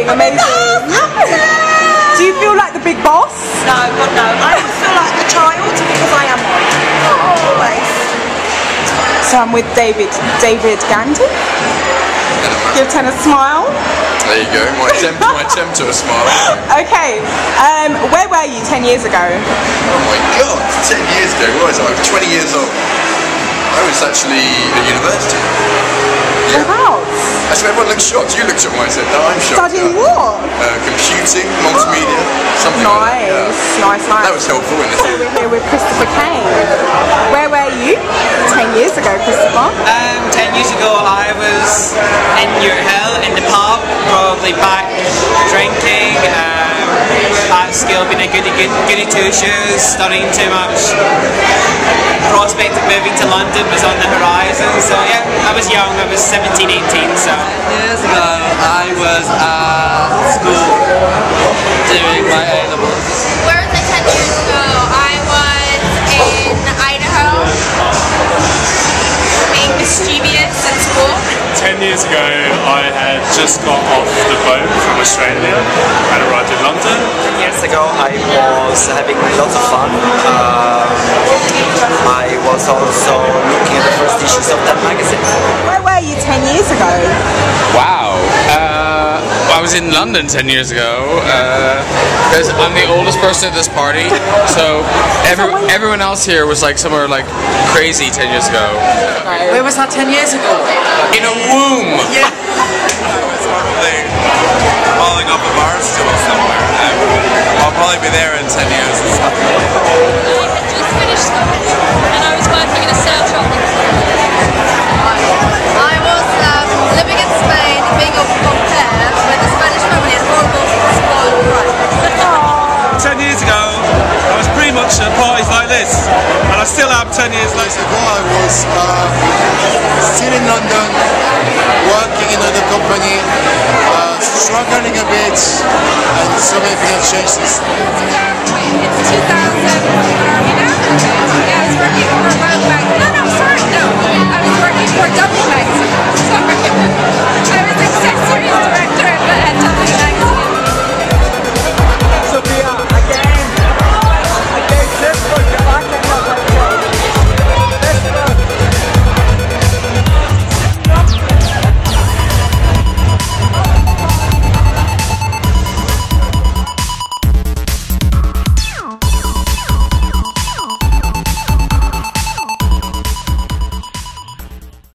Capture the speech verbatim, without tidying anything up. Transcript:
amazing, amazing. Do you feel like the big boss? No, God no. I always feel like a child because I am one. Always. So I'm with David, David Gandy. Give Ten a smile. There you go, my attempt, my attempt to a smile. Okay, um, where were you ten years ago? Oh my God, ten years ago, what was I? I was twenty years old. I was actually at university. Yeah. Whereabouts? That's why everyone looked shocked. You looked at me and said, no, I'm shocked. Studying yeah. what? Uh, computing, multimedia, something Nice, like that. Yeah. nice, nice. That was helpful in the We're here with Christopher Kane. Where were you ten years ago, Christopher? Um, ten years ago I was in your hell in the pub, probably back drinking, um, at school being a goody, goody, goody two shoes, studying too much. Prospect of moving to London was on the horizon, so yeah, I was young, I was seventeen, eighteen, so. Years ago I was at school doing my A-levels. Where was I ten years ago? I was in Idaho, being mischievous at school. Ten years ago, I had just got off the boat from Australia and arrived in London. Ten years ago, I was having lots of fun. Um, I was also looking at the first issues of that magazine. Where were you ten years ago? Wow. Uh, I was in London ten years ago. Uh, 'cause I'm the oldest person at this party, so every, everyone else here was like somewhere like crazy ten years ago. Where was that ten years ago? In a womb. Yeah. I was probably falling off a bar stool somewhere. Um, I'll probably be there in ten years and stuff. I had just finished school and I was working in a sales shop. I was um, living in Spain, being au pair with a Spanish family and horrible spoiled brat. Ten years ago, I was pretty much at parties like this, and I still am ten years later. Ago, I was uh, still in London, working in another company, uh, struggling a bit, and so many things have changed since. It's two thousand